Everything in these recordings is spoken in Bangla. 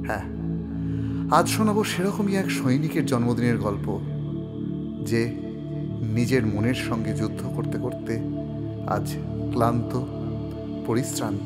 হ্যাঁ, আজ শোনাবো সেরকমই এক সৈনিকের জন্মদিনের গল্প, যে নিজের মনের সঙ্গে যুদ্ধ করতে করতে আজ ক্লান্ত, পরিশ্রান্ত।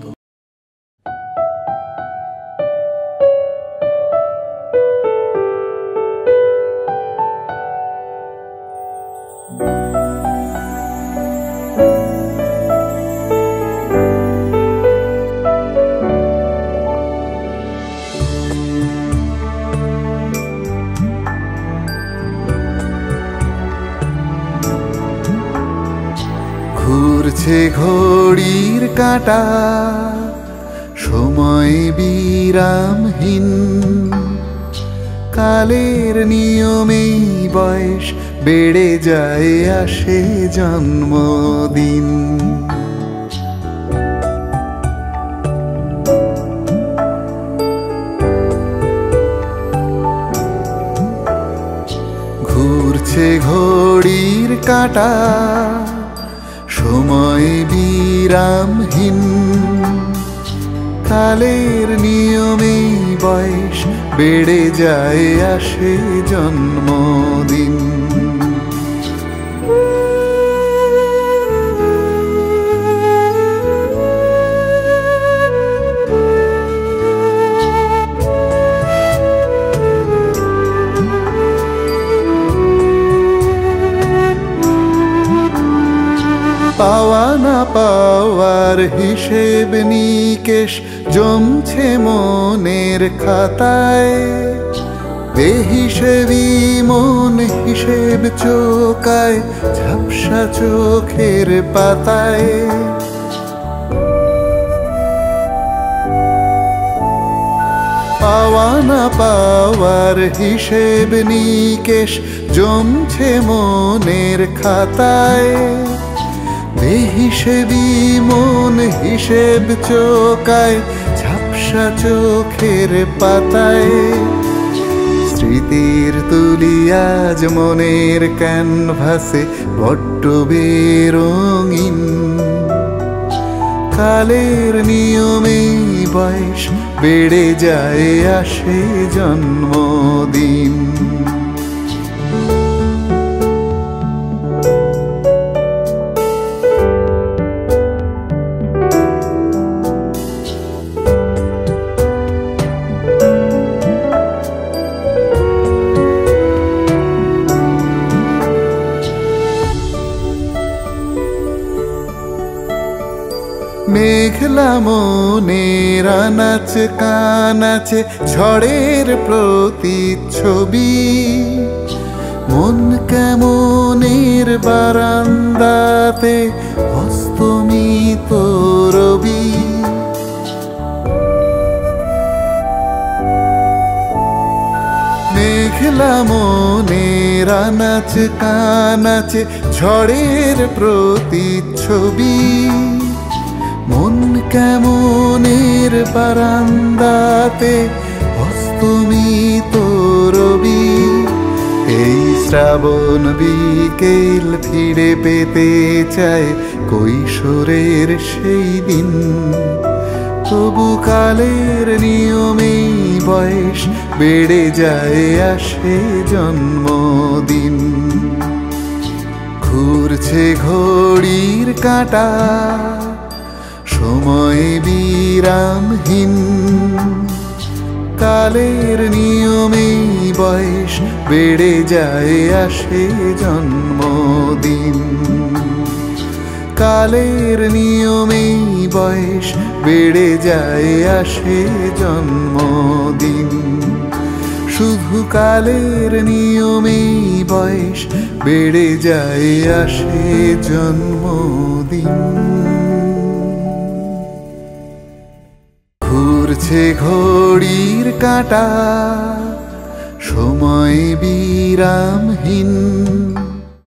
ঘুরছে ঘড়ির কাঁটা, সময় বিরামহীন, কালের নিয়মেই বয়স বেড়ে যায়, আসে জন্মদিন। ঘুরছে ঘড়ির কাঁটা, সময় বিরামহীন, কালের নিয়মেই বয়স বেড়ে যায়, আসে জন্মদিন। পাওয়া না পাওয়ার হিসেব নিকেশ জমছে মনের খাতায়, বেহিসেবি মন হিসেব চোকায়, ঝাপসা চোখের পাতায়। পাওয়া না পাওয়ার হিসেব নিকেশ জমছে মনের খাতায়, বেহিসেবি মন হিসেব চোকায়, ঝাপসা চোখের পাতায়। স্মৃতির তুলি আজ মনের ক্যানভাসে বড্ড বেরঙিন, কালের নিয়মেই বয়স বেড়ে যায়, আসে জন্মদিন। মেঘলা মনের আনাচ কানাচে ঝড়ের প্রতিচ্ছবি, মন কেমনের বারান্দাতে অস্তমিত রবি। মেঘলা মনের আনাচ কানাচে ঝড়ের প্রতিচ্ছবি, মন কেমনের বারান্দাতে অস্তমিত রবি। এই শ্রাবণ বিকেল ফিরে পেতে চায় কৈশোরের সেই দিন, তবু কালের নিয়মেই বয়স বেড়ে যায়, আসে জন্মদিন। ঘুরছে ঘড়ির কাঁটা, সময় বিরামহীন, কালের নিয়মেই বয়স বেড়ে যায়, আসে জন্মদিন। কালের নিয়মেই বয়স বেড়ে যায়, আসে জন্মদিন। শুধু কালের নিয়মেই বয়স বেড়ে যায়, আসে জন্মদিন। ঘুরছে ঘড়ির কাঁটা, সময় বিরামহীন,